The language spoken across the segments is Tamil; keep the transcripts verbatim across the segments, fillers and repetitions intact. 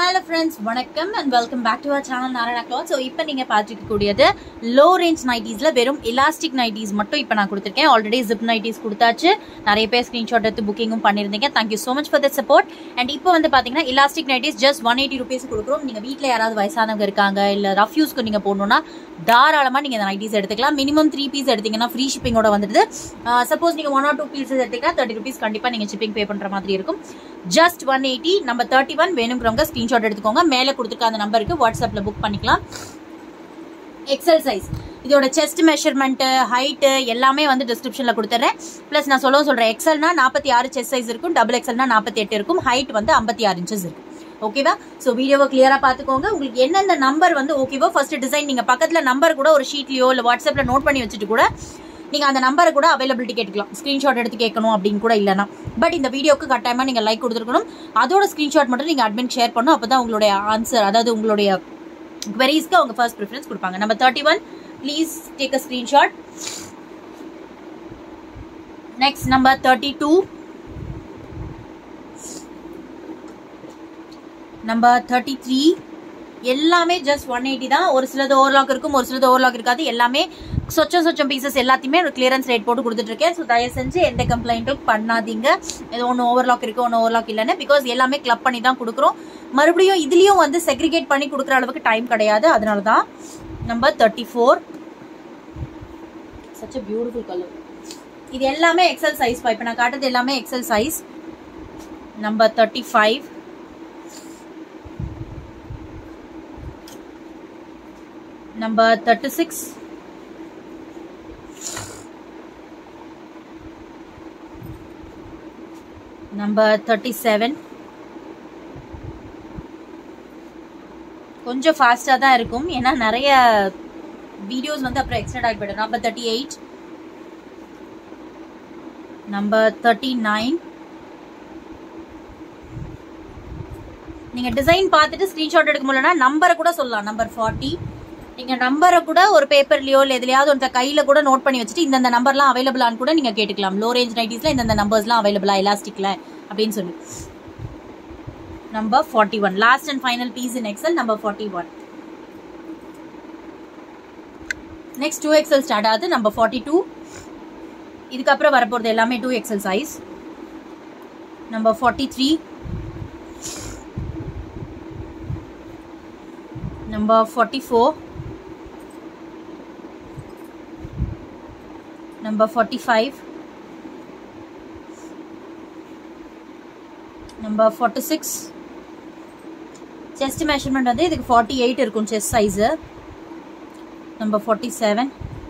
Hello friends, vanakkam and welcome back to our channel Narayana Clothes. So இப்போ நீங்க பாத்துட்டு கூடியது low range nightiesல வெறும் elastic nighties மட்டும் இப்போ நான் கொடுத்திருக்கேன். Already zip nighties கொடுத்தாச்சு. நிறைய பேர் screenshot எடுத்து புக்கிங்கும் பண்ணிருந்தீங்க. Thank you so much for the support. And இப்போ வந்து பாத்தீங்கன்னா elastic nighties just one eighty rupees கொடுக்கிறோம். நீங்க வீட்ல யாராவது வயசானவங்க இருக்காங்க இல்ல rough use-க்கு நீங்க போடணும்னா தாராளமா நீங்க இந்த nighties எடுத்துக்கலாம். Minimum three piece எடுத்தீங்கன்னா free shipping ஓட வந்துடுது. Suppose நீங்க one or two pieces எடுத்தீங்கன்னா thirty rupees கண்டிப்பா நீங்க shipping pay பண்ற மாதிரி இருக்கும். Just one eighty number thirty-one வேணும்ங்கறவங்க ஸ்கிரீன்ஷாட் எடுத்துக்கோங்க. மேலே கொடுத்திருக்க அந்த நம்பருக்கு வாட்ஸ்அப்ல புக் பண்ணிக்கலாம். எக்ஸல் சைஸ் இதோட செஸ்ட் மெஷர்மெண்ட் ஹைட் எல்லாமே வந்து டிஸ்கிரிப்ஷன்ல கொடுத்துறேன். பிளஸ் நான் சொல்ல சொல்றேன் எக்ஸல்னா நாற்பத்தி ஆறு செஸ்ட் சைஸ் இருக்கும், டபுள் எக்ஸல்னா நாற்பத்தி எட்டு இருக்கும், ஹைட் வந்து ஐம்பத்தி ஆறு இன்ச்சஸ் இருக்கும். ஓகேவா? சோ வீடியோவை கிளியரா பாத்துக்கோங்க. உங்களுக்கு என்னென்ன நம்பர் வந்து ஓகேவோ ஃபர்ஸ்ட் டிசைன் நீங்க பக்கத்துல நம்பர் கூட ஒரு ஷீட்லயோ இல்ல வாட்ஸ்அப்ல நோட் பண்ணி வச்சுட்டு கூட நீங்க அந்த நம்பரை கூட அவைலபிலிட்டி கேட்கலாம். ஸ்கிரீன்ஷாட் எடுத்து கேட்கணும் அப்படின்னு கூட இல்லைனா, பட் இந்த வீடியோக்கு கட்டாயமா நீங்க லைக் கொடுத்துருக்கணும். அதோட ஸ்கிரீன்ஷாட் மட்டும் நீங்க அட்மின் ஷேர் பண்ணணும். அப்பதான் உங்களுடைய ஆன்சர், அதாவது உங்களுடைய queries-க்கு அவங்க ஃபர்ஸ்ட் ப்ரிஃபரன்ஸ் கொடுப்பாங்க. Number thirty-one please take a screenshot. Next number thirty-two, number thirty-three எல்லாமே ஜஸ்ட் one eighty தான். ஒரு சிலது ஓவர்லாக் இருக்கும், ஒரு சிலது ஓவர்லாக் இருக்காது. எல்லாமே சொச்சம் சொச்சம் பீசஸ் எல்லாத்தையுமே ஒரு கிளியரன்ஸ் ரேட் போட்டு கொடுத்துட்டு இருக்கேன். ஸோ தயவு செஞ்சு எந்த கம்ப்ளைண்ட்டும் பண்ணாதீங்க. ஏதோ ஒன்று ஓவர்லாக் இருக்கு ஒன்று ஓவர்லாக் இல்லைன்னு, பிகாஸ் எல்லாமே கிளப் பண்ணி தான் கொடுக்குறோம். மறுபடியும் இதுலயும் வந்து செக்ரிகேட் பண்ணி கொடுக்குற அளவுக்கு டைம் கிடையாது. அதனால தான். Number thirty-four such a beautiful color. இது எல்லாமே எக்ஸல் சைஸ். இப்போ நான் காட்டுறது எல்லாமே XL size. Number thirty-five, number thirty-six, number thirty-seven. கொஞ்சம் ஃபாஸ்டா தான் இருக்கும், ஏன்னா நிறைய வீடியோஸ் வந்து அப்புறம் எக்ஸ்டெண்ட் ஆகி போயிடும். Number thirty-eight, number thirty-nine. நீங்க டிசைன் பார்த்துட்டு ஸ்கிரீன்ஷாட் எடுக்க முடியலன்னா நம்பரை கூட சொல்லலாம். Number forty. நீங்க நம்பரை கூட ஒரு பேப்பர்லயோ இல்ல எதுலயாவது ஒன்ற கையில கூட நோட் பண்ணி வச்சுட்டு இந்த நம்பர்லாம் அவைலபிளான்னு கூட நீங்க கேட்டுக்கலாம். லோ ரேஞ்ச் நைட்டிஸ்ல இந்த நம்பர்ஸ்லாம் அவைலபிளா எலாஸ்டிக்ல அப்படின்னு சொல்லி. Number forty-one last and final piece in XL. Number forty-one. Next two X L start ஆகுது. Number forty-two. இதுக்கப்புறம் வரப்போறது எல்லாமே two X L size. Number forty-three, number forty-four, number forty-five, number forty-six. chest measurement வந்து இதுக்கு forty-eight இருக்கும் chest size. number forty-seven,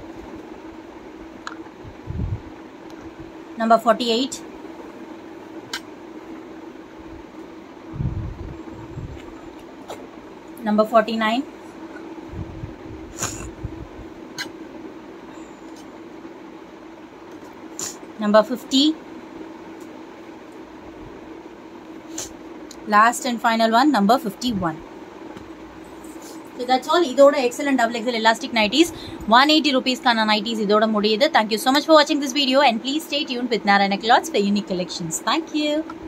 number forty-eight, number forty-nine, number fifty, last and final one, number fifty-one. So that's all. இதோட X L and double X L elastic nighties one eighty rupees கான nighties இதோட முடியுது. Thank you so much for watching this video and please stay tuned with Narayana Clothes for unique collections. Thank you.